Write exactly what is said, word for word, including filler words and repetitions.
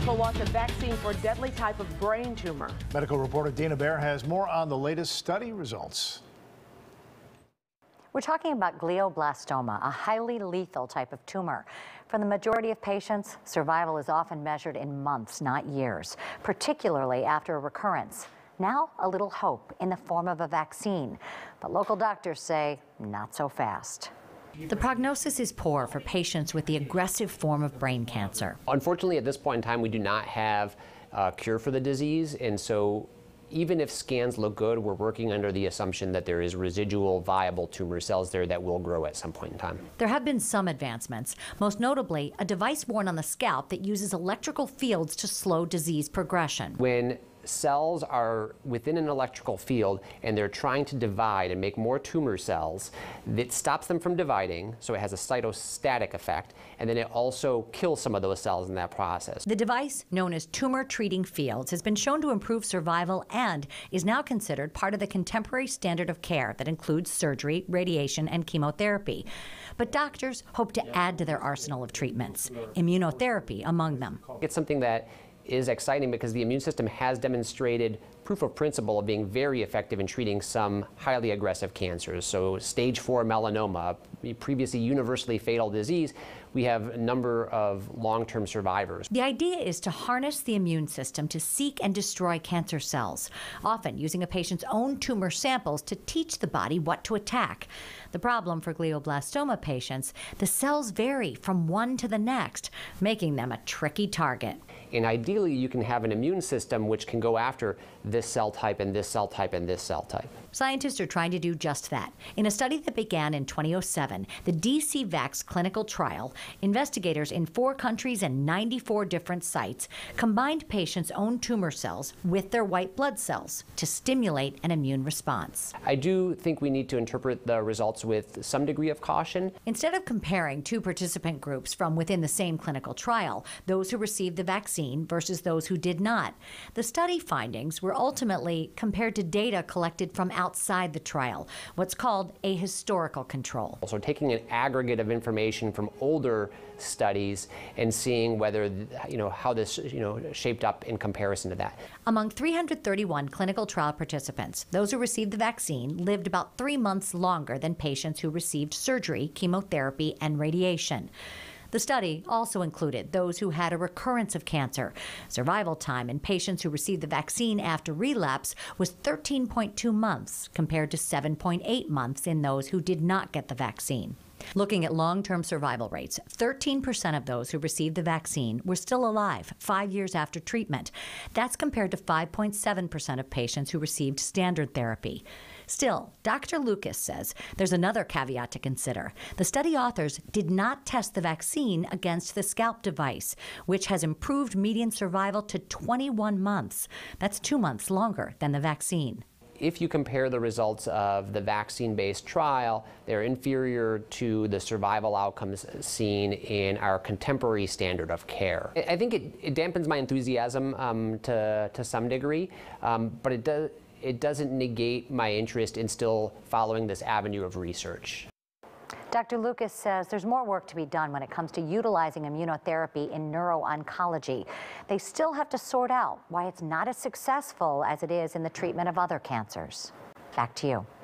America wants a vaccine for a deadly type of brain tumor. Medical reporter Dana Baer has more on the latest study results. We're talking about glioblastoma, a highly lethal type of tumor. For the majority of patients, survival is often measured in months, not years, particularly after a recurrence. Now, a little hope in the form of a vaccine. But local doctors say not so fast. The prognosis is poor for patients with the aggressive form of brain cancer. Unfortunately, at this point in time, we do not have a cure for the disease, and so even if scans look good, we're working under the assumption that there is residual viable tumor cells there that will grow at some point in time. There have been some advancements, most notably a device worn on the scalp that uses electrical fields to slow disease progression. When cells are within an electrical field and they're trying to divide and make more tumor cells, that stops them from dividing, so it has a cytostatic effect, and then it also kills some of those cells in that process. The device, known as tumor treating fields, has been shown to improve survival and is now considered part of the contemporary standard of care that includes surgery, radiation, and chemotherapy. But doctors hope to add to their arsenal of treatments, immunotherapy among them. It's something that is exciting because the immune system has demonstrated proof of principle of being very effective in treating some highly aggressive cancers. So stage four melanoma, previously universally fatal disease, we have a number of long-term survivors. The idea is to harness the immune system to seek and destroy cancer cells, often using a patient's own tumor samples to teach the body what to attack. The problem for glioblastoma patients, the cells vary from one to the next, making them a tricky target. And ideally, you can have an immune system which can go after this cell type and this cell type and this cell type. Scientists are trying to do just that. In a study that began in two thousand seven, the D C VAX clinical trial, investigators in four countries and ninety-four different sites combined patients' own tumor cells with their white blood cells to stimulate an immune response. I do think we need to interpret the results with some degree of caution. Instead of comparing two participant groups from within the same clinical trial, those who received the vaccine versus those who did not, the study findings were ultimately compared to data collected from outside the trial, what's called a historical control. So taking an aggregate of information from older studies and seeing whether, you know, how this, you know, shaped up in comparison to that. Among three hundred thirty-one clinical trial participants, those who received the vaccine lived about three months longer than patients who received surgery, chemotherapy, and radiation. The study also included those who had a recurrence of cancer. Survival time in patients who received the vaccine after relapse was thirteen point two months compared to seven point eight months in those who did not get the vaccine. Looking at long-term survival rates, thirteen percent of those who received the vaccine were still alive five years after treatment. That's compared to five point seven percent of patients who received standard therapy. Still, Doctor Lucas says there's another caveat to consider. The study authors did not test the vaccine against the scalp device, which has improved median survival to twenty-one months. That's two months longer than the vaccine. If you compare the results of the vaccine-based trial, they're inferior to the survival outcomes seen in our contemporary standard of care. I think it, it dampens my enthusiasm um, to, to some degree, um, but it does. It doesn't negate my interest in still following this avenue of research. Doctor Lucas says there's more work to be done when it comes to utilizing immunotherapy in neuro-oncology. They still have to sort out why it's not as successful as it is in the treatment of other cancers. Back to you.